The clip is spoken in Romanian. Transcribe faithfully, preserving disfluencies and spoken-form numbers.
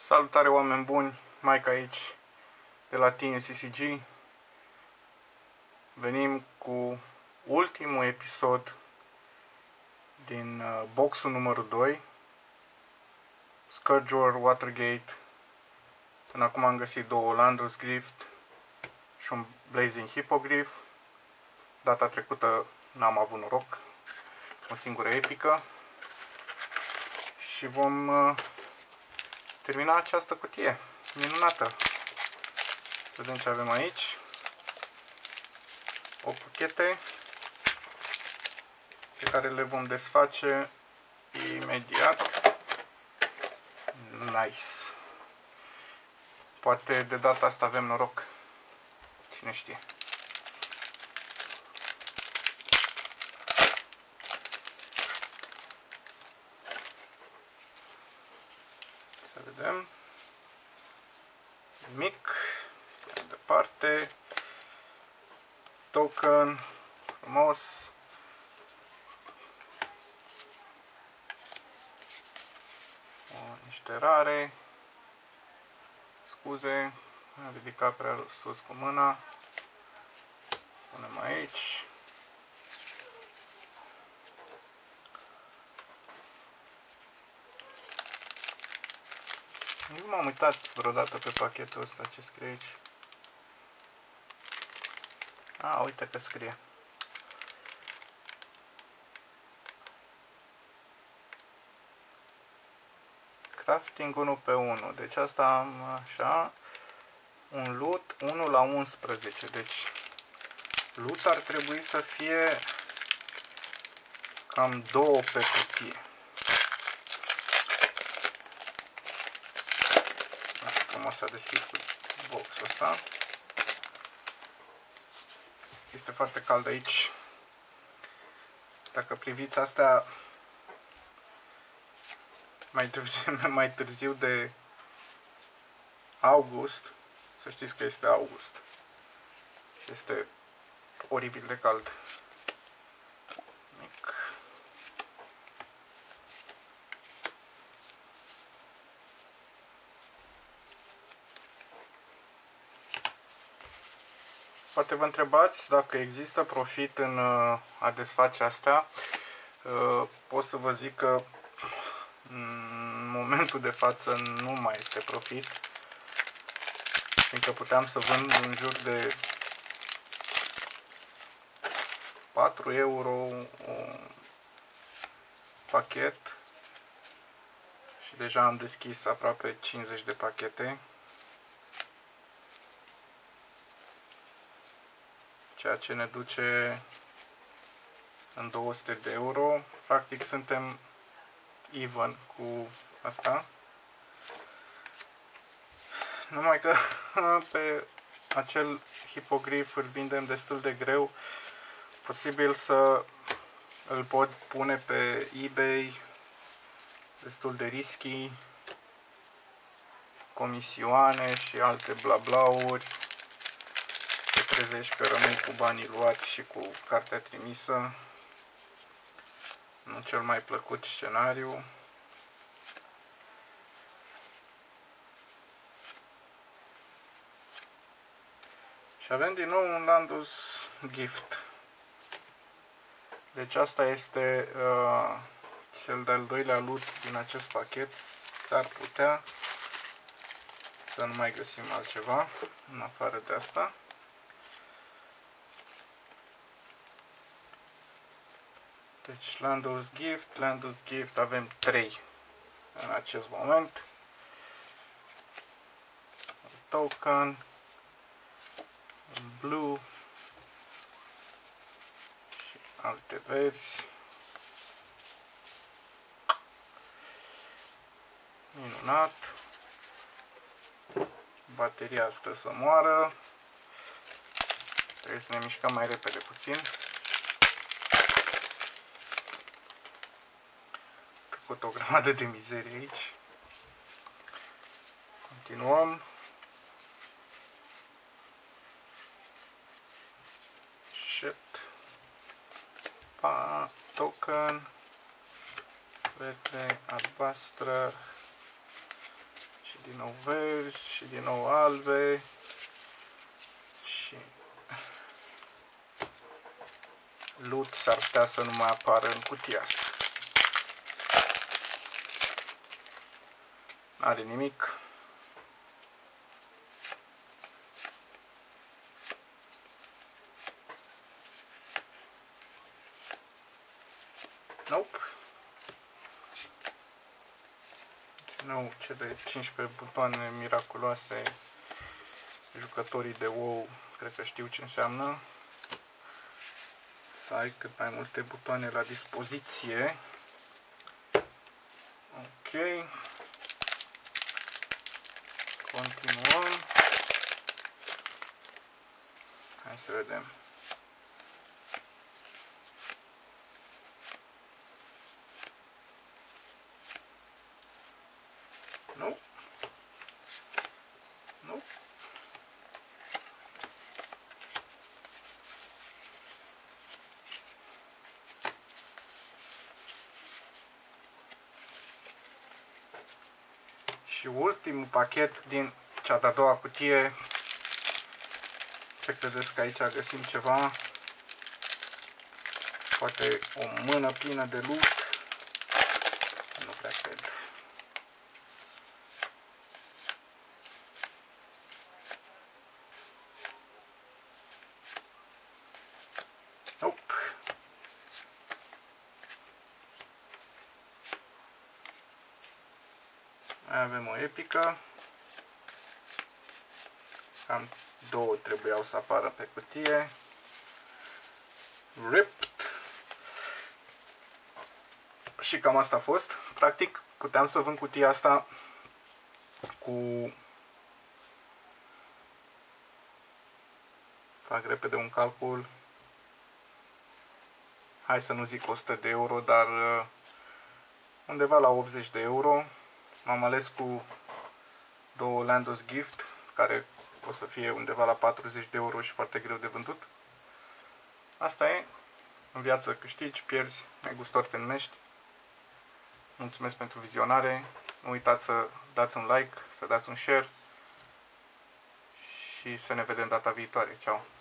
Salutare oameni buni, Mike aici de la T N C C G. Venim cu ultimul episod din uh, boxul numărul doi, Scourge Watergate. Până acum am găsit două Landus Grift și un Blazing Hippogriff. Data trecută n-am avut noroc, o singură epică. Și vom uh, termina această cutie minunată. Vedem ce avem aici. opt pachete pe care le vom desface imediat. Nice. Poate de data asta avem noroc. Cine știe. Să vedem. Mic. Mai departe. Token. Frumos. O, niște rare. Scuze. Am ridicat prea sus cu mâna. Punem aici. Nu m-am uitat vreodată pe pachetul ăsta ce scrie aici. A, uite că scrie. Crafting unu pe unu. Deci asta am așa. Un loot unu la unsprezece. Deci loot ar trebui să fie cam două pe cutie. Frumos s-a deschis cu boxul ăsta. Este foarte cald aici. Dacă priviți astea mai târziu, mai târziu de august, să știți că este august. Și este oribil de cald. Mic. Poate vă întrebați dacă există profit în a desface astea. Pot să vă zic că în momentul de față nu mai este profit, fiindcă puteam să vând în jur de patru euro un pachet și deja am deschis aproape cincizeci de pachete, ceea ce ne duce în două sute de euro. Practic suntem even cu asta. Numai că pe acel hipogrif îl vindem destul de greu. Posibil să îl pot pune pe eBay, destul de risky, comisioane și alte blablauri. Te trezești că rămâi cu banii luați și cu cartea trimisă. Nu cel mai plăcut scenariu. Și avem din nou un Landus Gift. Deci asta este uh, cel de-al doilea loot din acest pachet. S-ar putea să nu mai găsim altceva în afară de asta. Deci Landus Gift, Landus Gift, avem trei în acest moment. Un token, un blue și alte verzi. Minunat. Bateria stă să moară. Trebuie să ne mișcăm mai repede puțin. Făcut o grămadă de mizerie aici. Continuăm. Shit. Pa, token. Verde, albastră. Și din nou verzi și din nou albe și loot s-ar putea să nu mai apară în cutia asta. N-are nimic. Nope. Nu, cele cincisprezece butoane miraculoase, jucătorii de WoW cred că știu ce înseamnă. Să ai cât mai multe butoane la dispoziție. Ok. Continuăm. Hai să vedem. Nu? Nu? Și ultimul pachet din cea de-a doua cutie. Ce credeți că aici găsim ceva? Poate o mână plină de loot? Nu prea cred. Nope. Mai avem o epică. Cam două trebuiau să apară pe cutie. Ripped. Și cam asta a fost. Practic puteam să vând cutia asta cu... Fac repede un calcul. Hai să nu zic o sută de euro, dar undeva la optzeci de euro. M-am ales cu două Landos Gift, care o să fie undeva la patruzeci de euro și foarte greu de vândut. Asta e. În viață câștigi, pierzi, negustor te numești. Mulțumesc pentru vizionare. Nu uitați să dați un like, să dați un share și să ne vedem data viitoare. Ciao!